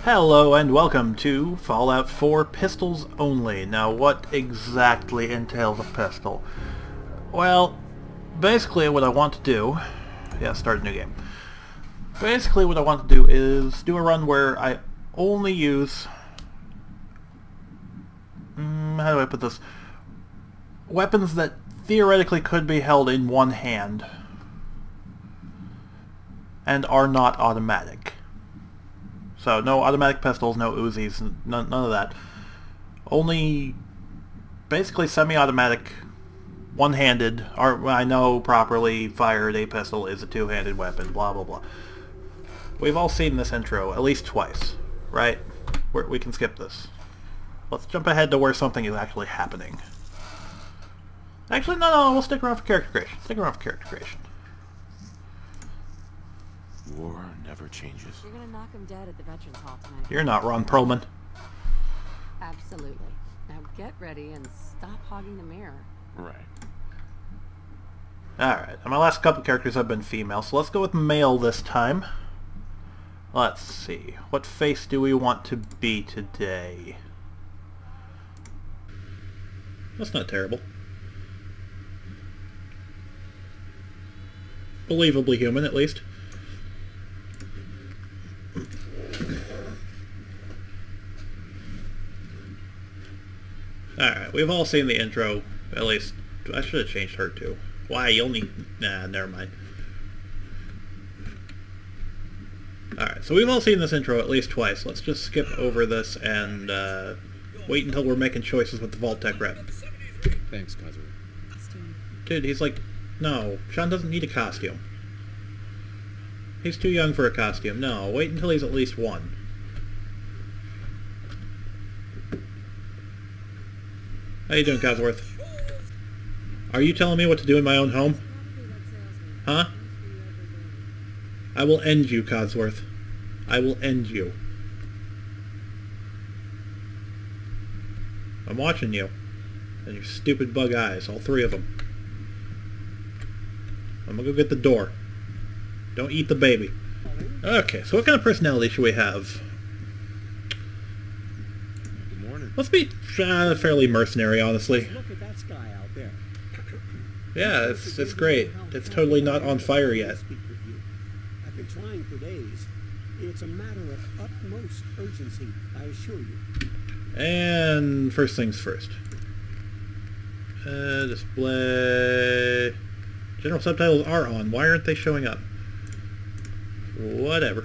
Hello and welcome to Fallout 4 Pistols Only. Now what exactly entails a pistol? Well, basically what I want to do... Yeah, start a new game. Basically what I want to do is do a run where I only use... how do I put this? Weapons that theoretically could be held in one hand and are not automatic. So no automatic pistols, no Uzis, none of that. Only basically semi-automatic, one-handed, or I know properly fired a pistol is a two-handed weapon, blah blah blah. We've all seen this intro at least twice, right? We can skip this. Let's jump ahead to where something is actually happening. Actually, no, we'll stick around for character creation. Stick around for character creation. War never changes. You're gonna knock him dead at the Veterans Hall tonight. You're not Ron Perlman. Absolutely. Now get ready and stop hogging the mirror. Right. Alright, and my last couple characters have been female, so let's go with male this time. Let's see. What face do we want to be today? That's not terrible. Believably human, at least. Alright, we've all seen the intro, at least. I should have changed her too. Why? You'll need... Nah, never mind. Alright, so we've all seen this intro at least twice. Let's just skip over this and wait until we're making choices with the Vault Tech rep. Thanks, Kazu. Dude, he's like... No, Sean doesn't need a costume. He's too young for a costume. No, wait until he's at least one. How you doing, Cosworth? Are you telling me what to do in my own home? Huh? I will end you, Cosworth. I will end you. I'm watching you. And your stupid bug eyes, all three of them. I'm gonna go get the door. Don't eat the baby. Okay, so what kind of personality should we have? Good morning. Let's be fairly mercenary, honestly. Look at that sky out there. Yeah, it's great. It's totally not on fire yet. I've been trying for days. It's a matter of utmost urgency, I assure you. And first things first. Display... General subtitles are on. Why aren't they showing up? Whatever.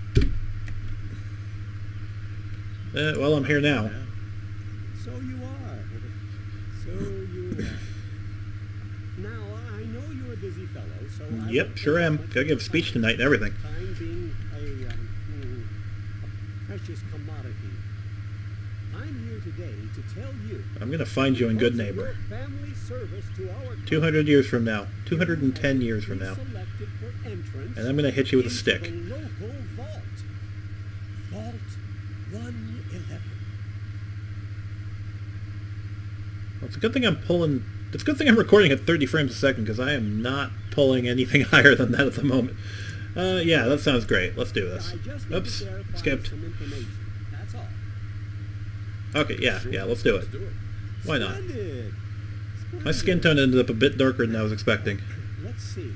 Well, I'm here now. So you are. So you are. Now, I know you're a busy fellow, so I Yep, sure am. Gotta give a speech tonight and everything. time being a precious commodity. I'm here today to tell you. I'm gonna find you in Good Neighbor. Family service to our 200 years from now. 210 years from now. selected for entrance And I'm gonna hit you with a into stick. the local vault. Vault 111. Well, it's a good thing I'm pulling... It's a good thing I'm recording at 30 frames a second, because I am not pulling anything higher than that at the moment. Yeah, that sounds great. Let's do this. I just need Oops, to verify skipped. some information. That's all. Okay, yeah, let's do it. Why not? Splendid. My skin tone ended up a bit darker than I was expecting, Let's see.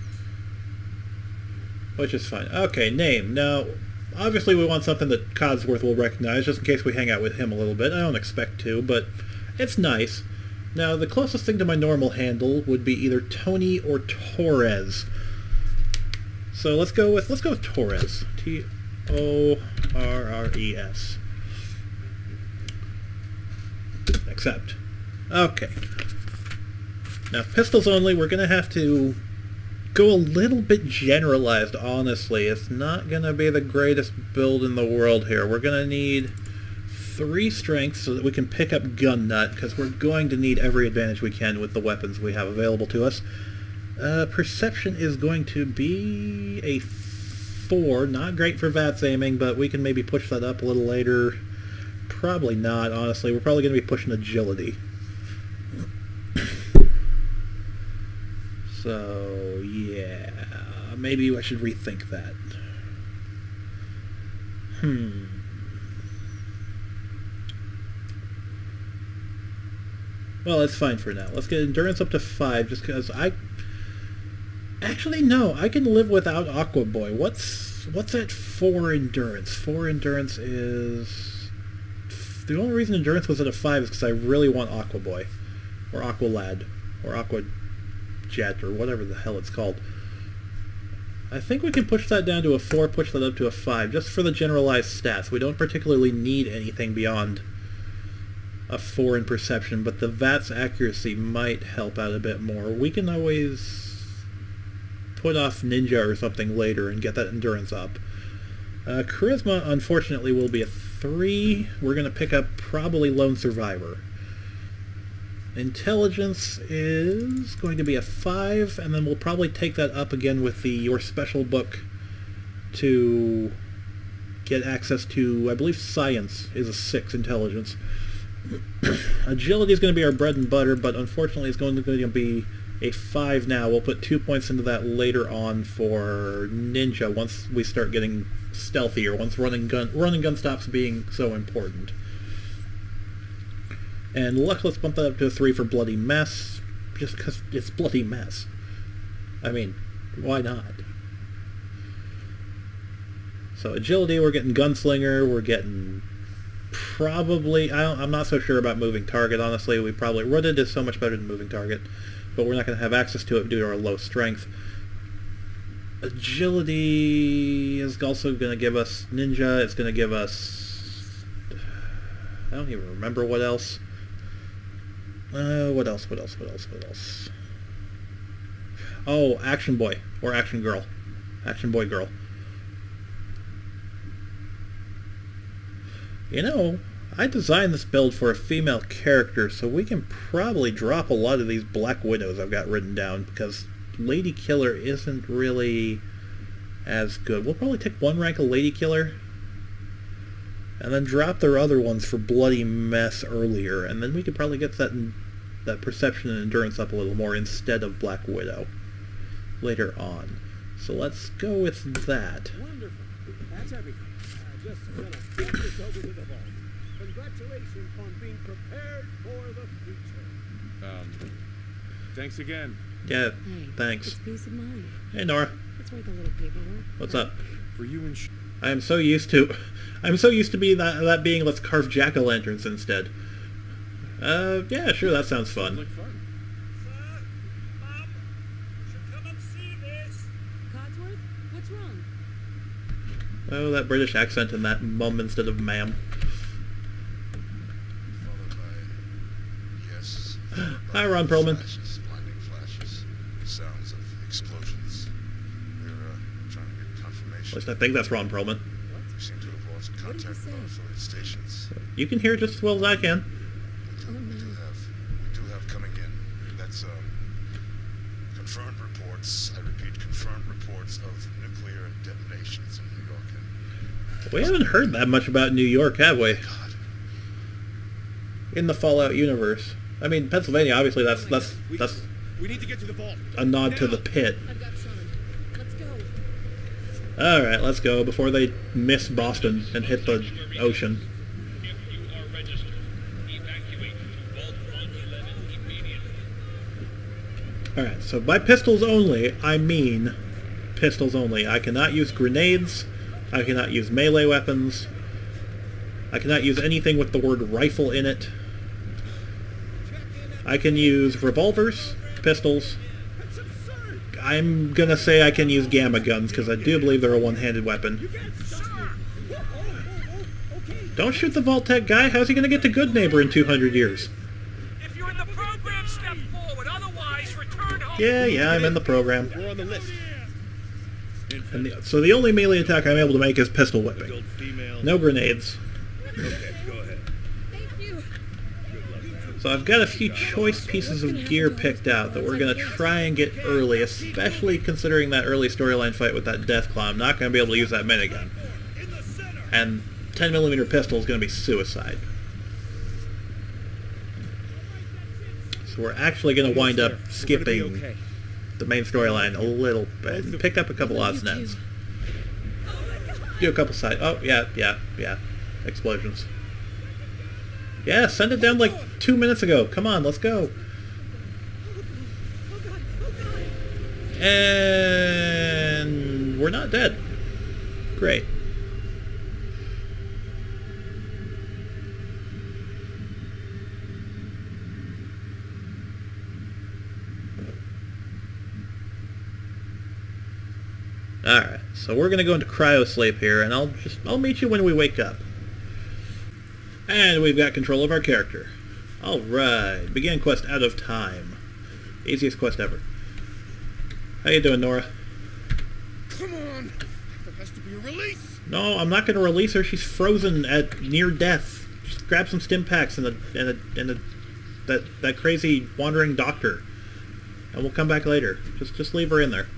which is fine. Okay, name. Now, obviously we want something that Codsworth will recognize, just in case we hang out with him a little bit. I don't expect to, but it's nice. Now, the closest thing to my normal handle would be either Tony or Torres. So let's go with Torres. T-O-R-R-E-S. Accept. Okay. Now, pistols only, we're going to have to go a little bit generalized, honestly. It's not going to be the greatest build in the world here. We're going to need 3 strength so that we can pick up gun nut, because we're going to need every advantage we can with the weapons we have available to us. Perception is going to be a 4. Not great for VATS aiming, but we can maybe push that up a little later. Probably not, honestly. We're probably going to be pushing agility. So, yeah, maybe I should rethink that. Well, that's fine for now. Let's get endurance up to 5, just because I... Actually, no. I can live without Aqua Boy. What's at 4 endurance? 4 endurance is... The only reason endurance was at a 5 is because I really want Aqua Boy. Or Aqua Lad. Or Aqua Jet, or whatever the hell it's called. I think we can push that down to a 4, push that up to a 5, just for the generalized stats. We don't particularly need anything beyond a 4 in perception, but the VAT's accuracy might help out a bit more. We can always put off Ninja or something later and get that endurance up. Charisma, unfortunately, will be a 3. We're going to pick up probably Lone Survivor. Intelligence is going to be a 5, and then we'll probably take that up again with the Your Special book to get access to, I believe Science is a 6 intelligence. Agility is going to be our bread and butter, but unfortunately it's going to be a 5 now. We'll put 2 points into that later on for Ninja once we start getting stealthier, once running gun stops being so important. And luck, let's bump that up to a 3 for Bloody Mess, just because it's Bloody Mess. I mean, why not? So Agility, we're getting Gunslinger, we're getting probably... I'm not so sure about Moving Target, honestly. We probably... Rooted is so much better than Moving Target, but we're not going to have access to it due to our low strength. Agility is also going to give us Ninja, it's going to give us... I don't even remember what else. What else? Oh, Action Boy. Or Action Girl. Action Boy Girl. You know, I designed this build for a female character, so we can probably drop a lot of these Black Widows I've got written down, because Lady Killer isn't really as good. We'll probably take 1 rank of Lady Killer, and then drop their other ones for Bloody Mess earlier, and then we could probably get that perception and endurance up a little more instead of Black Widow later on. So let's go with that. Wonderful. That's everything. Just gonna get this over to the vault. Congratulations on being prepared for the future. Thanks again. Yeah, Hey, thanks. it's peace of mind. Hey Nora, It's worth a little paperwork. what's up? For you and I'm so used to be that being let's carve jack-o'-lanterns instead. Yeah, sure, that sounds fun. like fun. Sir, Mom, you should come and see this. Codsworth, what's wrong? Oh, that British accent and that mum instead of ma'am. Followed by yes. Hi, Ron Perlman. Flashes, blinding flashes, sounds of explosions. We're trying to get At confirmation. least I think that's Ron Perlman. We seem to have lost What did you contact with our say? affiliate stations. You can hear just as well as I can. Oh, no. We do have coming in. That's confirmed reports. I repeat, confirmed reports of nuclear detonations in New York. And We haven't heard that much about New York, have we? God, In the Fallout universe. I mean, Pennsylvania, obviously, that's We need to get to the vault. a nod to the pit. I've got Sean. Let's go. Alright, let's go before they miss Boston and hit the ocean. If you are registered, evacuate to Vault 111 immediately. Alright, so by pistols only, I mean pistols only. I cannot use grenades, I cannot use melee weapons, I cannot use anything with the word rifle in it. I can use revolvers, pistols. That's absurd. I'm gonna say I can use gamma guns, because I do believe they're a one-handed weapon. Okay. Don't shoot the Vault-Tec guy, how's he gonna get to Good Neighbor in 200 years? If you're in the program, step forward. Otherwise, return home. Yeah, I'm in the program. We're on the list. And so the only melee attack I'm able to make is pistol whipping. Adult female. No grenades. Okay, go ahead. Thank you. So I've got a few choice pieces of gear picked out that we're going to try and get early, especially considering that early storyline fight with that Deathclaw. I'm not going to be able to use that minigun. And 10mm pistol is going to be suicide. So we're actually going to wind up skipping the main storyline a little bit and pick up a couple odds and ends. Do a couple side... Oh, yeah. Explosions. Yeah, send it down like 2 minutes ago. Come on, let's go. And we're not dead. Great. Alright, so we're gonna go into cryo sleep here, and I'll meet you when we wake up. And we've got control of our character. Alright, begin quest out of time. Easiest quest ever. How you doing, Nora? Come on! There has to be a release! No, I'm not gonna release her. She's frozen at near death. Just grab some stim packs and that crazy wandering doctor, and we'll come back later. Just leave her in there.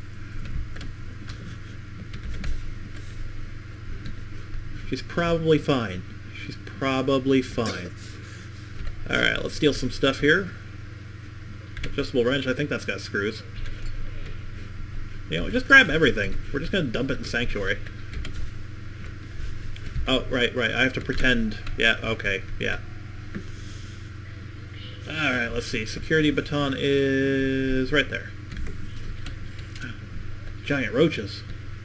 She's probably fine. She's probably fine. Alright, let's steal some stuff here. Adjustable wrench, I think that's got screws. You know, just grab everything. We're just gonna dump it in Sanctuary. Oh, right. I have to pretend. Yeah, okay, yeah. Alright, let's see. Security baton is right there. Giant roaches.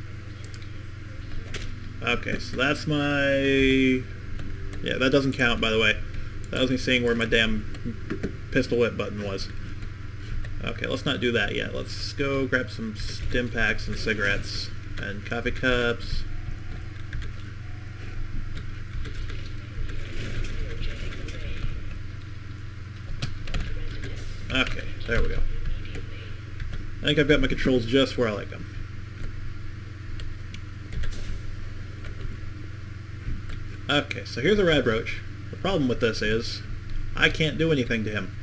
Okay, so that's my... Yeah, that doesn't count, by the way. That was me seeing where my damn pistol whip button was. Okay, let's not do that yet. Let's go grab some stim packs and cigarettes and coffee cups. Okay, there we go. I think I've got my controls just where I like them. Okay, so here's a rad roach. The problem with this is I can't do anything to him.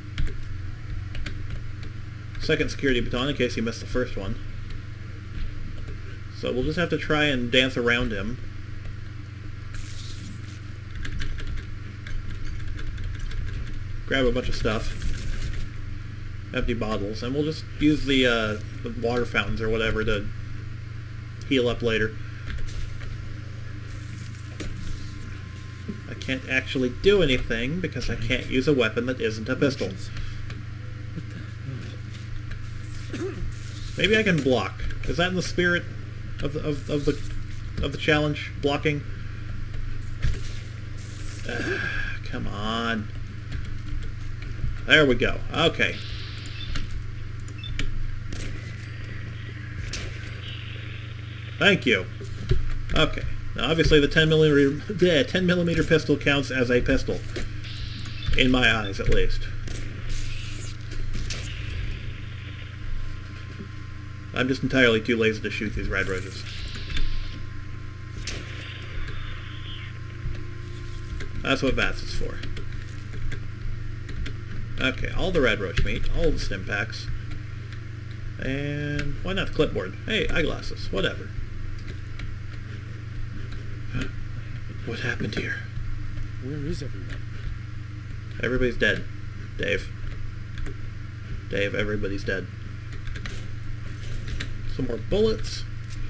Second security baton in case he missed the first one. So we'll just have to try and dance around him. Grab a bunch of stuff. Empty bottles. And we'll just use the water fountains or whatever to heal up later. I can't actually do anything because I can't use a weapon that isn't a pistol. Maybe I can block. Is that in the spirit of the challenge? Blocking? Come on. There we go. Okay. Thank you. Okay. Now obviously the 10mm pistol counts as a pistol. In my eyes, at least. I'm just entirely too lazy to shoot these rad roaches. That's what VATS is for. Okay, all the rad roach meat, all the stim packs. And why not the clipboard? Hey, eyeglasses, whatever. What happened here? Where is everyone? Everybody's dead. Dave. Dave, everybody's dead. Some more bullets.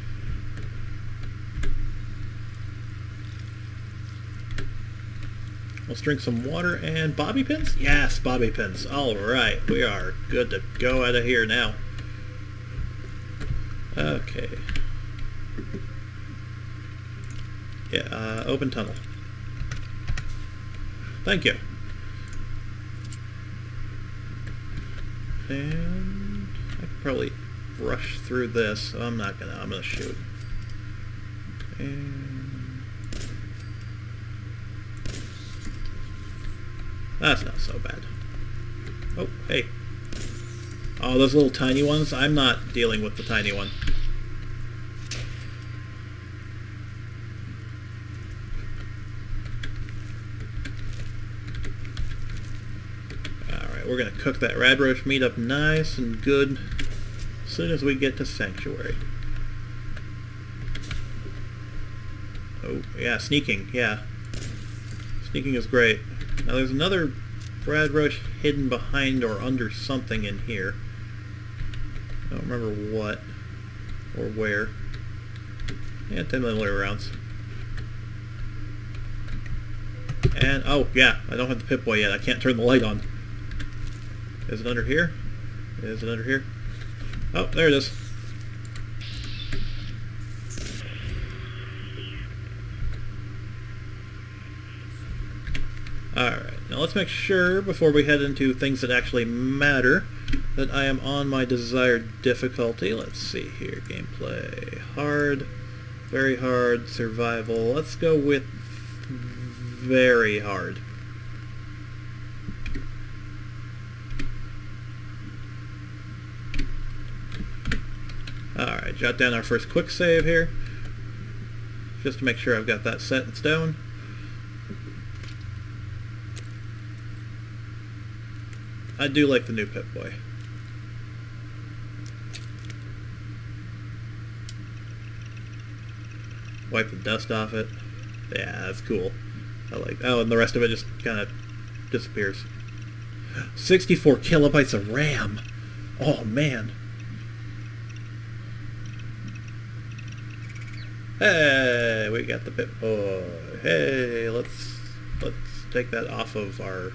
Let's drink some water and bobby pins? Yes, bobby pins. Alright, we are good to go out of here now. Okay. Yeah, open tunnel. Thank you. And I could probably rush through this. I'm not gonna. I'm gonna shoot. And that's not so bad. Oh, hey. Oh, those little tiny ones? I'm not dealing with the tiny one. Alright, we're gonna cook that rad roach meat up nice and good as soon as we get to Sanctuary. Oh, yeah, sneaking, yeah. Sneaking is great. Now there's another rad roach hidden behind or under something in here. I don't remember what or where. Yeah, 10mm rounds. And, oh, yeah, I don't have the Pip-Boy yet. I can't turn the light on. Is it under here? Is it under here? Oh, there it is. Alright, now let's make sure, before we head into things that actually matter, that I am on my desired difficulty. Let's see here. Gameplay. Hard. Very hard. Survival. Let's go with very hard. Alright, jot down our first quick save here, just to make sure I've got that set in stone. I do like the new Pip-Boy. Wipe the dust off it. Yeah, that's cool. I like. Oh, and the rest of it just kind of disappears. 64 kilobytes of RAM. Oh man. Hey, we got the Pip-Boy. Hey, let's take that off of our.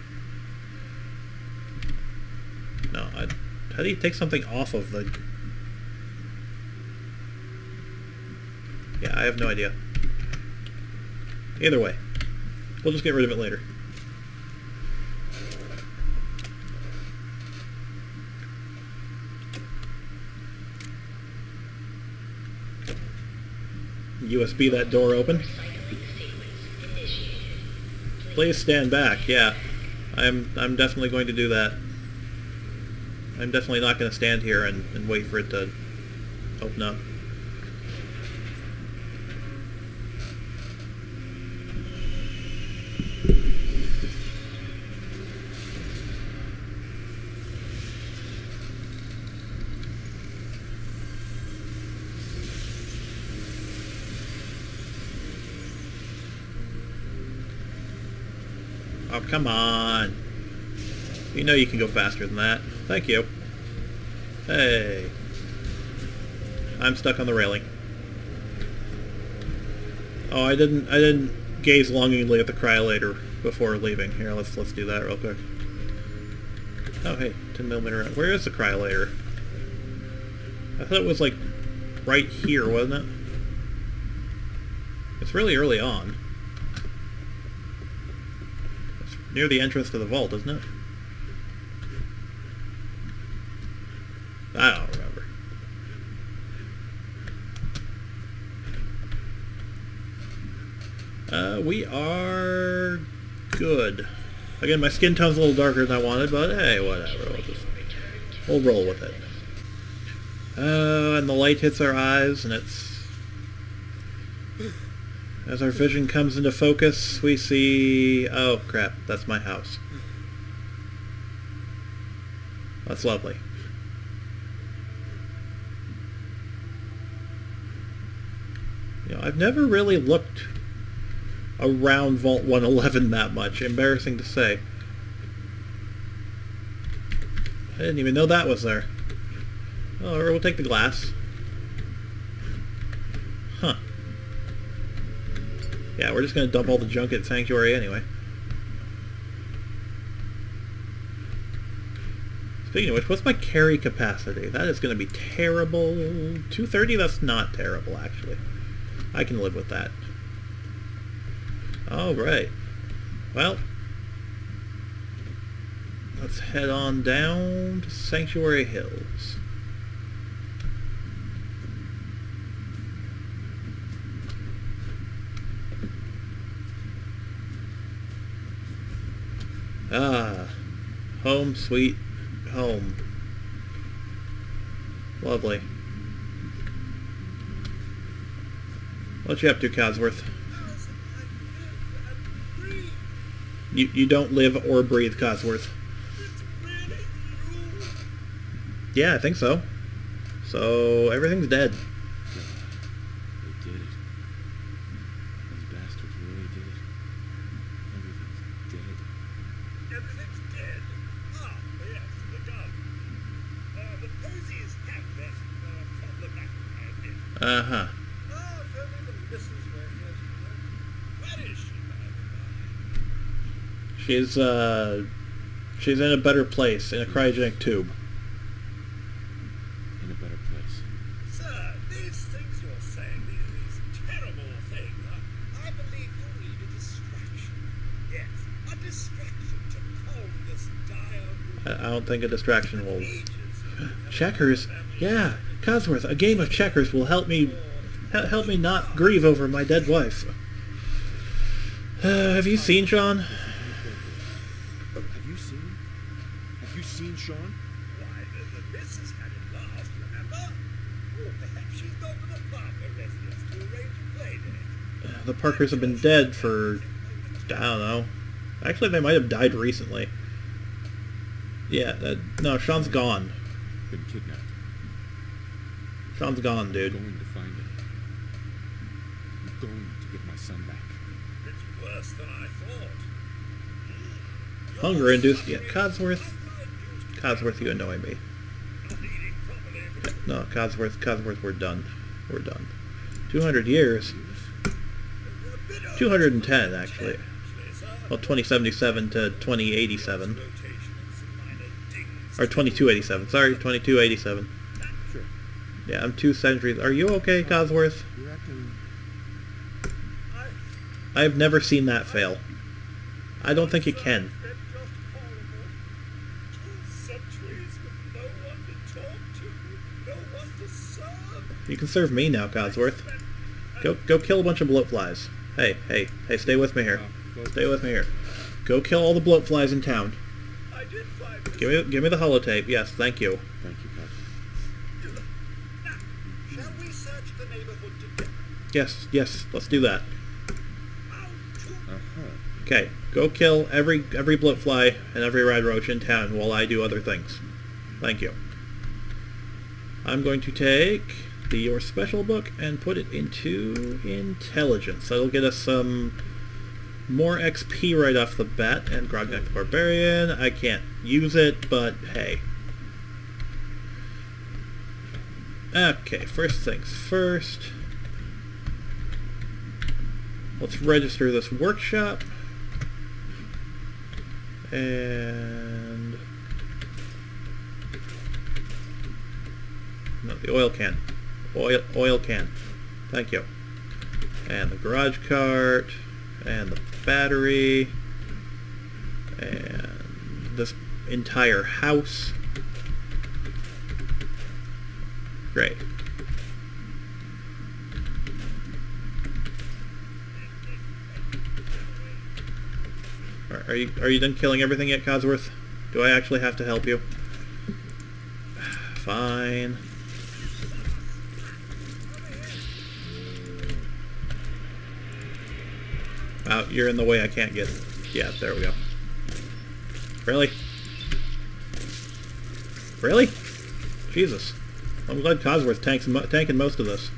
No, how do you take something off of the? Yeah, I have no idea. Either way, we'll just get rid of it later. USB that door open. Please stand back. Yeah, I'm definitely going to do that. I'm definitely not going to stand here and wait for it to open up. Oh, come on. You know you can go faster than that. Thank you. Hey. I'm stuck on the railing. Oh, I didn't gaze longingly at the cryolator before leaving. Here, let's do that real quick. Oh, hey, 10mm. Where is the cryolator? I thought it was like right here, wasn't it? It's really early on. It's near the entrance to the vault, isn't it? I don't remember. We are good. Again, my skin tone's a little darker than I wanted, but hey, whatever. We'll roll with it. And the light hits our eyes, and it's... As our vision comes into focus, we see... Oh, crap. That's my house. That's lovely. You know, I've never really looked around Vault 111 that much. Embarrassing to say. I didn't even know that was there. Oh, we'll take the glass. Huh. Yeah, we're just going to dump all the junk at Sanctuary anyway. Speaking of which, what's my carry capacity? That is going to be terrible. 230? That's not terrible, actually. I can live with that. Alright. Well, let's head on down to Sanctuary Hills. Ah, home sweet home. Lovely. What you up to, Codsworth? You don't live or breathe, Codsworth. Yeah, I think so. So everything's dead. They did it. Those bastards really did it. Everything's dead. Everything's dead. Ah, yes, the gun. The Posies have been problematic, I admit. Uh-huh. Ah, if only the missus were here to know. Where is she, by the by? She's in a better place, in a cryogenic tube. In a better place. Sir, these things you're saying, these terrible things, I believe you need a distraction. Yes, a distraction to calm this dire... I don't think a distraction will... Checkers? Yeah, Cosworth, a game of checkers will help me not grieve over my dead wife. Have you seen Sean? Have you seen Sean? Why, the missus had it last, remember? Or perhaps she's gone to the Parker residence to arrange a play date. The Parkers have been dead for... I don't know. Actually, they might have died recently. Yeah, no, Sean's gone. Been kidnapped. Sean's gone, dude. I'm going to find him. I'm going to get my son back. It's worse than I thought. Hunger induced... Yeah, Codsworth, you annoy me. Not eating properly. No, Codsworth, we're done. We're done. 200 years? 210, actually. Well, 2077 to 2087. Or 2287. Sorry, 2287. Sure. Yeah, I'm 2 centuries. Are you okay, Cosworth? You reckon... I've never seen that fail. I don't think it can. It's just horrible. 2 centuries with no one to talk to, no one to serve. You can serve me now, Cosworth. Go kill a bunch of bloatflies. Hey, stay with me here. Stay with me here. Go kill all the bloatflies in town. I did find this. Give me the holotape. Yes, thank you. Thank you, Cosworth. Now, shall we search the neighborhood together? Yes, let's do that. How to... Uh-huh. Okay, go kill every bloatfly and every red roach in town while I do other things. Thank you. I'm going to take your special book and put it into intelligence. That'll get us some more XP right off the bat. And Grognak the Barbarian, I can't use it, but hey. Okay, first things first. Let's register this workshop. And... no, the oil can. Oil can. Thank you. And the garage cart. And the battery. And this entire house. Great. Are you done killing everything yet, Cosworth? Do I actually have to help you? Fine. Wow, you're in the way. I can't get... yeah, there we go. Really? Really? Jesus. I'm glad Cosworth tanking most of this.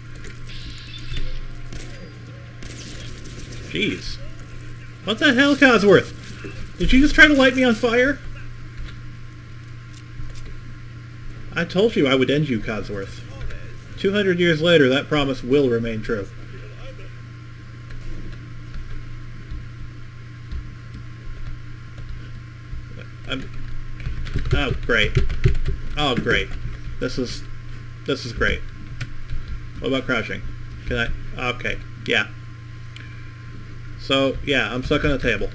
Jeez. What the hell, Cosworth? Did you just try to light me on fire? I told you I would end you, Cosworth. 200 years later, that promise will remain true. Oh, great. Oh, great. This is great. What about crouching? Can I... okay. Yeah. So, yeah, I'm stuck on a table.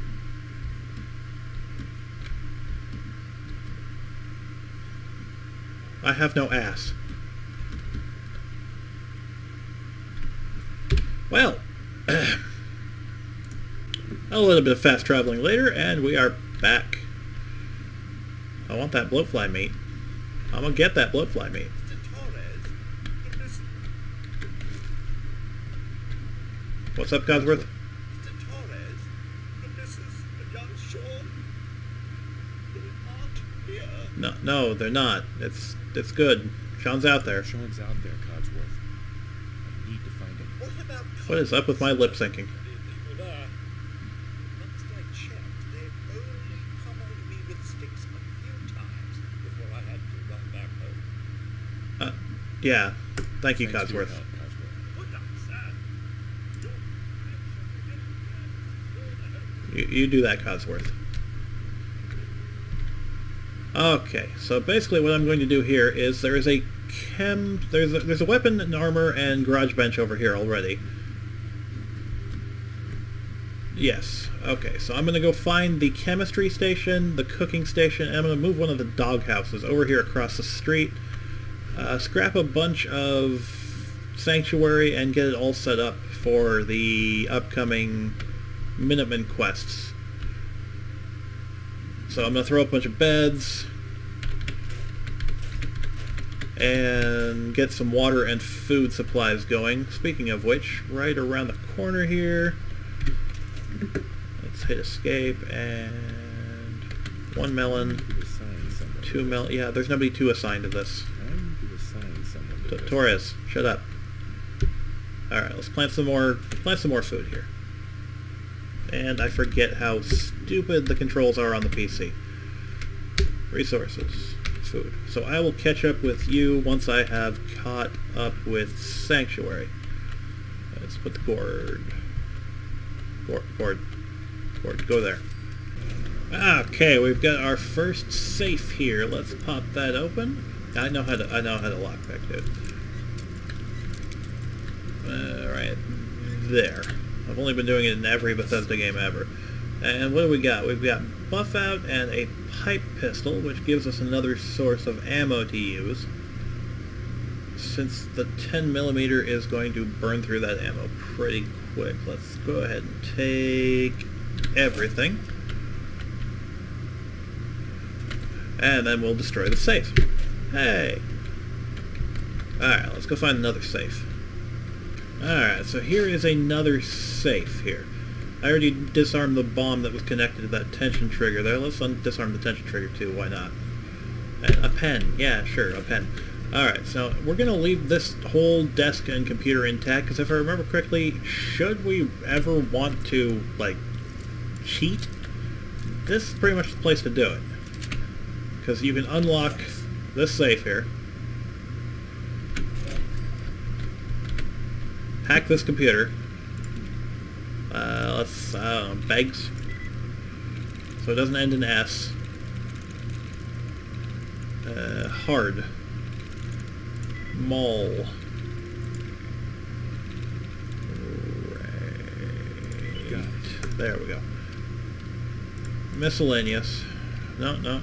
I have no ass. Well, a little bit of fast traveling later, and we are back. I want that bloatfly meat. I'm gonna get that bloatfly meat. What's up, Cosworth? Mr. Torres, the missus and young Sean, they aren't here. No, they're not. It's good. Sean's out there. Sean's out there, Codsworth. I need to find him. What about... What is up with my lip syncing? people there? Last I checked, they only pummeled me with sticks a few times before I had to run back home. Yeah. Thank you, Thanks for your Codsworth. help, Codsworth. Good luck, sir. You do that, Codsworth. Okay, so basically what I'm going to do here is there is a there's a weapon and armor and garage bench over here already. Yes. Okay, so I'm going to go find the chemistry station, the cooking station, and I'm going to move one of the dog houses over here across the street. Scrap a bunch of Sanctuary and get it all set up for the upcoming Minutemen quests. So I'm going to throw up a bunch of beds and get some water and food supplies going. Speaking of which, right around the corner here, let's hit escape, and 1 melon, 2 melon. Yeah, there's nobody to assign to this. Torres, shut up. Alright, let's plant some more food here. And I forget how stupid the controls are on the PC. Resources. Food. So I will catch up with you once I have caught up with Sanctuary. Let's put the gourd. Go there. Okay, we've got our first safe here. Let's pop that open. I know how to lockpick it. Right there. I've only been doing it in every Bethesda game ever. And what do we got? We've got buff out and a pipe pistol, which gives us another source of ammo to use. Since the 10mm is going to burn through that ammo pretty quick, let's go ahead and take everything. And then we'll destroy the safe. Hey! Alright, let's go find another safe. Alright, so here is another safe here. I already disarmed the bomb that was connected to that tension trigger there. Let's disarm the tension trigger too, why not? And a pen, yeah, sure, a pen. Alright, so we're going to leave this whole desk and computer intact, because if I remember correctly, should we ever want to, like, cheat, this is pretty much the place to do it. Because you can unlock this safe here, hack this computer, let's, Begs, so it doesn't end in S, hard, mall, right, there we go, miscellaneous, no,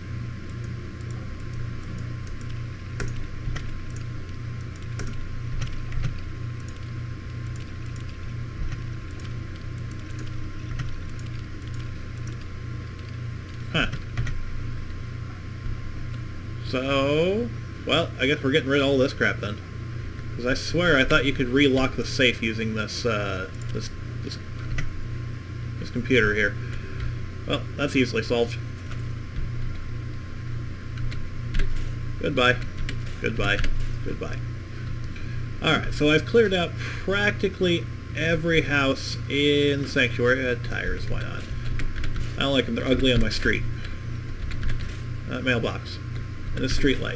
so, well, I guess we're getting rid of all this crap then. Because I swear I thought you could relock the safe using this, this computer here. Well, that's easily solved. Goodbye. Goodbye. Goodbye. Alright, so I've cleared out practically every house in Sanctuary. Tires, why not? I don't like them, they're ugly on my street. Mailbox. And a street light.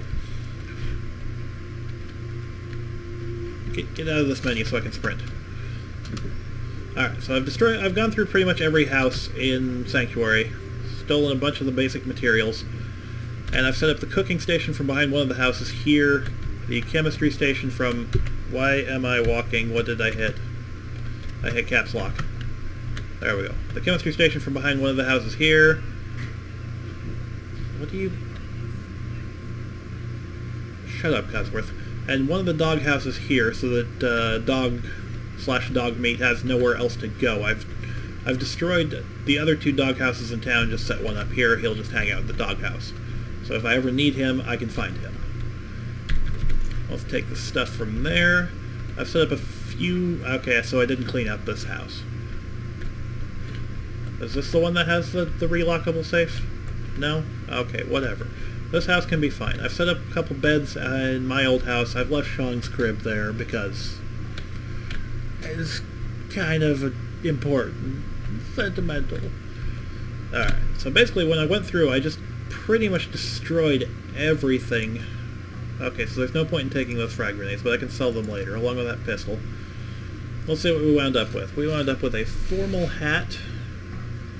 Get out of this menu so I can sprint. Alright, so I've gone through pretty much every house in Sanctuary, stolen a bunch of the basic materials, and I've set up the cooking station from behind one of the houses here, the chemistry station from... Why am I walking? What did I hit? I hit caps lock. There we go. The chemistry station from behind one of the houses here. What do you... Shut up, Codsworth. And one of the dog houses here, so that dog/dog meat has nowhere else to go. I've destroyed the other 2 dog houses in town, just set one up here. He'll just hang out in the dog house. So if I ever need him, I can find him. Let's take the stuff from there. I've set up a few... Okay, so I didn't clean up this house. Is this the one that has the relockable safe? No? Okay, whatever. This house can be fine. I've set up a couple beds in my old house. I've left Sean's crib there because it's kind of important. Sentimental. Alright, so basically when I went through, I just pretty much destroyed everything. Okay, so there's no point in taking those frag grenades, but I can sell them later, along with that pistol. Let's see what we wound up with. We wound up with a formal hat,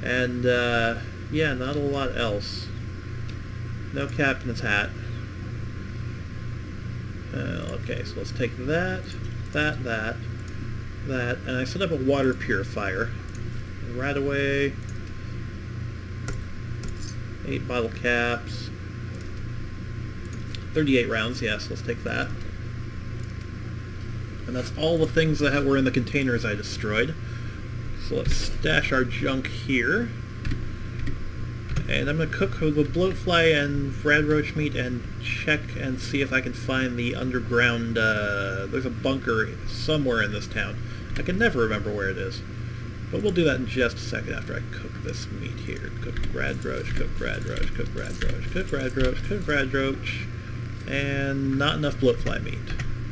And, yeah, not a lot else. No captain's hat. Okay, so let's take that, and I set up a water purifier. Right away. 8 bottle caps. 38 rounds, yes, let's take that. And that's all the things that were in the containers I destroyed. So let's stash our junk here. And I'm going to cook with bloatfly and rad roach meat and check and see if I can find the underground, there's a bunker somewhere in this town. I can never remember where it is. But we'll do that in just a second after I cook this meat here. Cook rad roach, cook rad roach, cook rad roach, cook rad roach, cook rad roach, and not enough bloatfly meat.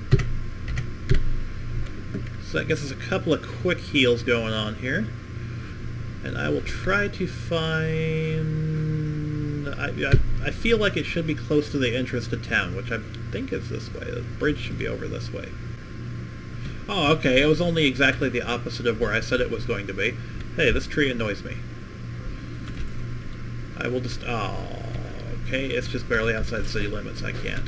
So that gets us a couple of quick heals going on here. And I will try to find... I feel like it should be close to the entrance to town, which I think is this way. The bridge should be over this way. Oh, okay, it was only exactly the opposite of where I said it was going to be. Hey, this tree annoys me. I will just... Oh, okay, it's just barely outside the city limits. I can't.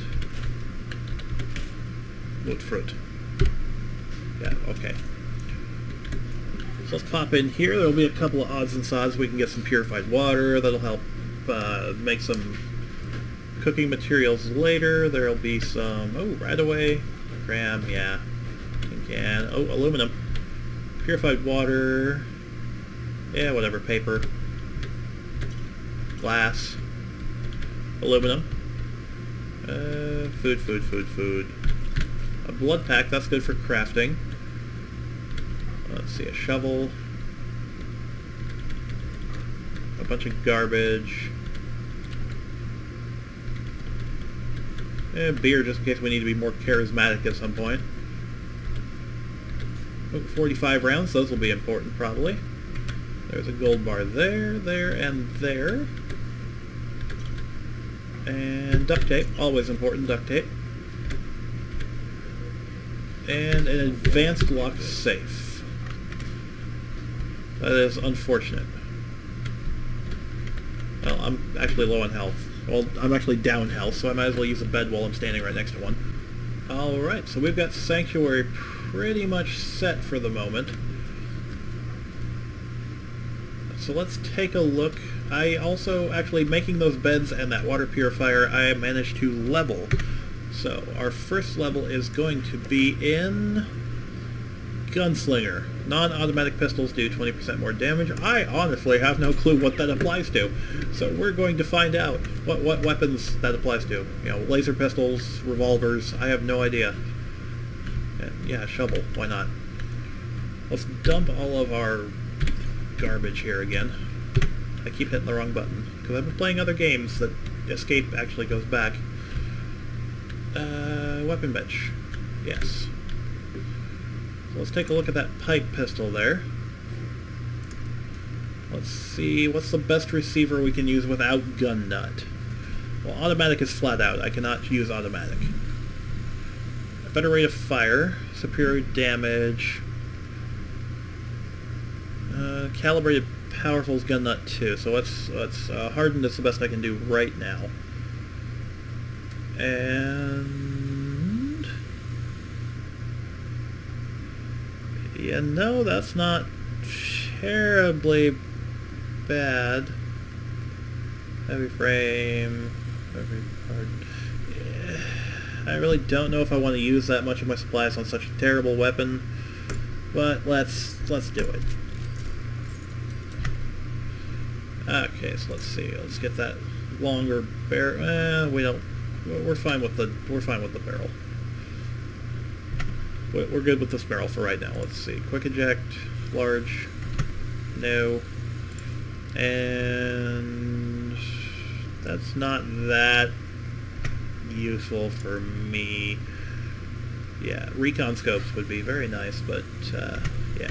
Wood fruit. Yeah, okay. So let's pop in here. There'll be a couple of odds and sods. We can get some purified water. That'll help make some cooking materials later. There'll be some... Oh, right away. Cram, yeah. Can. Oh, aluminum. Purified water. Yeah, whatever. Paper. Glass. Aluminum. Food. A blood pack. That's good for crafting. Let's see, a shovel, a bunch of garbage, beer just in case we need to be more charismatic at some point. Oh, 45 rounds, those will be important probably. There's a gold bar there, there, and there. And duct tape, always important, duct tape. And an advanced locked safe. That is unfortunate. Well, I'm actually low on health. Well, I'm actually down health, so I might as well use a bed while I'm standing right next to one. Alright, so we've got Sanctuary pretty much set for the moment. So let's take a look. I also, actually, making those beds and that water purifier, I managed to level. So, our first level is going to be in... Gunslinger. Non-automatic pistols do 20% more damage. I honestly have no clue what that applies to. So we're going to find out what weapons that applies to. You know, laser pistols, revolvers, I have no idea. And yeah, shovel, why not? Let's dump all of our garbage here again. I keep hitting the wrong button, because I've been playing other games that escape actually goes back. Weapon bench. Yes. Let's take a look at that pipe pistol there. Let's see, what's the best receiver we can use without gun nut? Well, automatic is flat out. I cannot use automatic. A better rate of fire, superior damage, calibrated powerful gun nut too. So let's hardened is the best I can do right now. And yeah, no, that's not terribly bad. Heavy frame, heavy hard. Yeah, I really don't know if I want to use that much of my supplies on such a terrible weapon, but let's do it. Okay, so let's see. Let's get that longer barrel. We're fine with the barrel. We're good with this barrel for right now. Let's see. Quick eject, large, no, and that's not that useful for me. Yeah, recon scopes would be very nice, but yeah.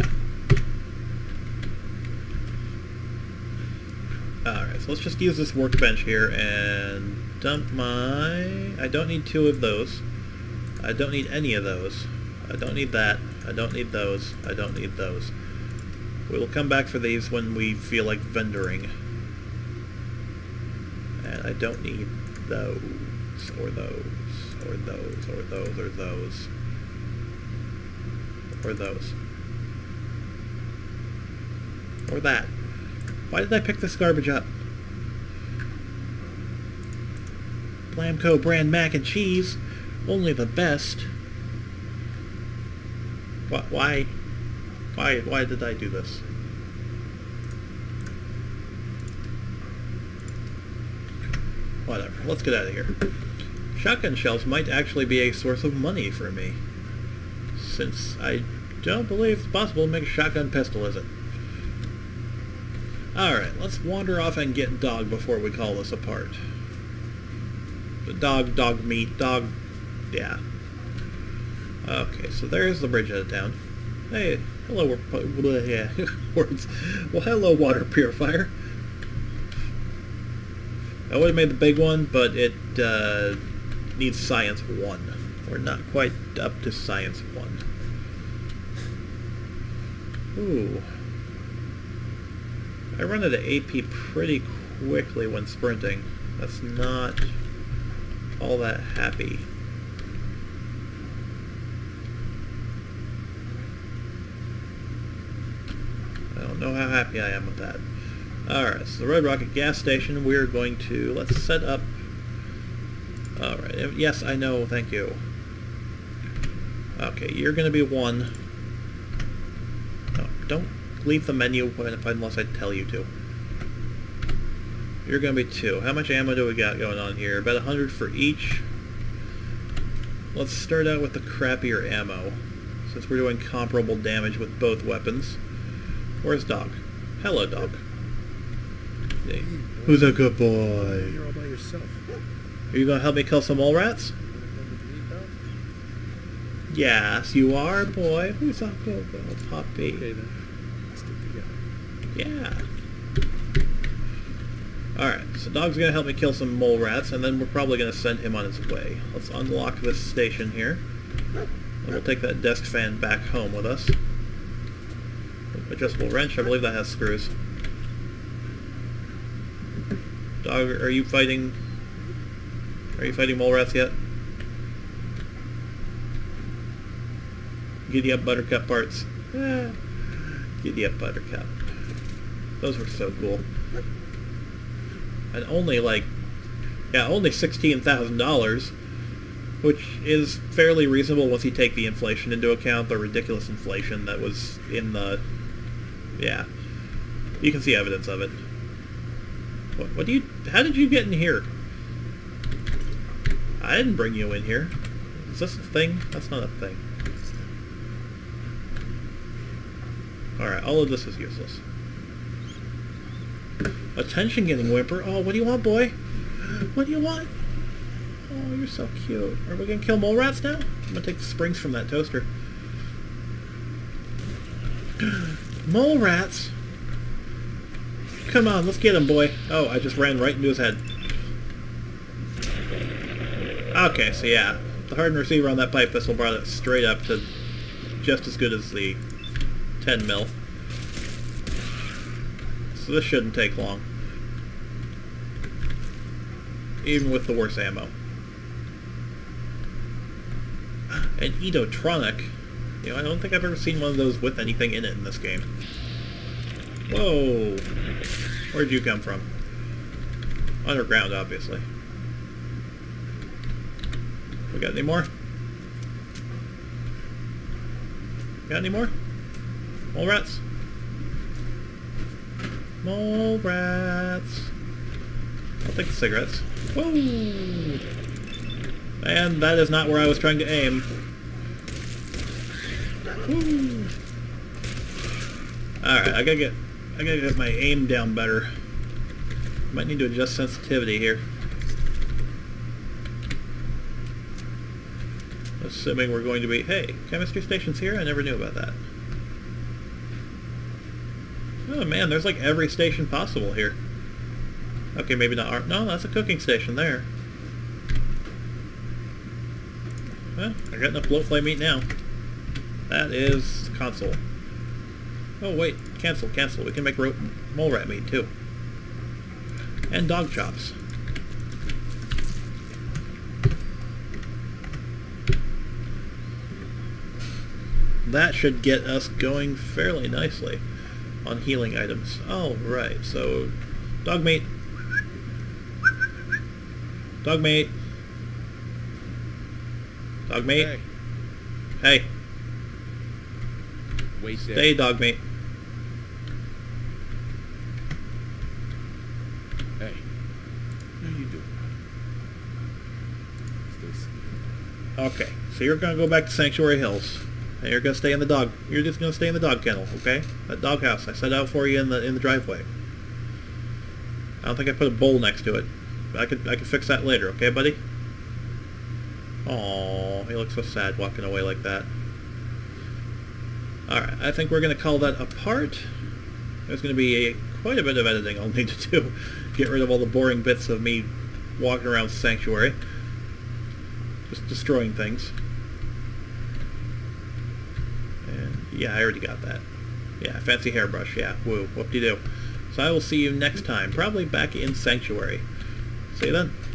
Alright, so let's just use this workbench here and dump my... I don't need 2 of those. I don't need any of those. I don't need that. I don't need those. I don't need those. We'll come back for these when we feel like vendoring. And I don't need those, or those, or those, or those, or those. Or those. Or that. Why did I pick this garbage up? Blamco brand mac and cheese. Only the best. Why did I do this? Whatever, let's get out of here. Shotgun shells might actually be a source of money for me, since I don't believe it's possible to make a shotgun pistol, is it? Alright, let's wander off and get dog before we call this apart. The dog meat, dog... yeah. Okay, so there's the bridge out of town. Hey, hello, yeah, words. Well, hello, water purifier. I would have made the big one, but it needs Science 1. We're not quite up to Science 1. Ooh. I run out of AP pretty quickly when sprinting. That's not all that happy. I don't know how happy I am with that. Alright, so the Red Rocket gas station, we're going to, let's set up... Alright, yes, I know, thank you. Okay, you're going to be 1. No, don't leave the menu unless I tell you to. You're going to be 2. How much ammo do we got going on here? About 100 for each. Let's start out with the crappier ammo, since we're doing comparable damage with both weapons. Where's Dog? Hello, Dog. Hey. Who's a good boy? You're all by yourself. Are you going to help me kill some mole rats? Yes, you are, boy. Who's a good little puppy? Okay, then. Let's stick together. Yeah. Alright, so Dog's going to help me kill some mole rats, and then we're probably going to send him on his way. Let's unlock this station here. And we'll take that desk fan back home with us. Adjustable wrench, I believe that has screws. Dog, are you fighting mole rats yet? Giddy up, Buttercup parts. Giddy up, Buttercup. Those were so cool. And only only $16,000, which is fairly reasonable once you take the inflation into account, the ridiculous inflation that was in the... yeah. You can see evidence of it. How did you get in here? I didn't bring you in here. Is this a thing? That's not a thing. Alright, all of this is useless. Attention getting whimper. Oh, what do you want, boy? What do you want? Oh, you're so cute. Are we gonna kill mole rats now? I'm gonna take the springs from that toaster. Mole rats? Come on, let's get him, boy. Oh, I just ran right into his head. Okay, so yeah. The hardened receiver on that pipe pistol brought it straight up to just as good as the 10 mil. So this shouldn't take long. Even with the worst ammo. An Edotronic. You know, I don't think I've ever seen one of those with anything in it in this game. Whoa! Where'd you come from? Underground, obviously. We got any more? Got any more? Mole rats? Mole rats! I'll take the cigarettes. Whoa! And that is not where I was trying to aim. Woo! Alright, I gotta get my aim down better. Might need to adjust sensitivity here. Assuming we're going to be... Hey, chemistry station's here? I never knew about that. Oh man, there's like every station possible here. Okay, maybe not... No, that's a cooking station there. Well, I got enough low flame meat now. That is console. Oh wait, cancel. We can make mole rat meat too. And dog chops. That should get us going fairly nicely on healing items. Alright, so dog meat. Dog meat. Dog meat. Hey. Hey. Wait there. Stay, dog meat. Hey. How you doing? Stay safe. Okay, so you're gonna go back to Sanctuary Hills. And you're gonna stay in the dog. You're just gonna stay in the dog kennel, okay? That dog house I set out for you in the driveway. I don't think I put a bowl next to it, but I could fix that later, okay, buddy? Aww, he looks so sad walking away like that. Alright, I think we're gonna call that a part. There's gonna be quite a bit of editing I'll need to do. Get rid of all the boring bits of me walking around Sanctuary. Just destroying things. Yeah, I already got that. Yeah, fancy hairbrush, yeah, woo, whoop-de-doo. So I will see you next time, probably back in Sanctuary. See you then.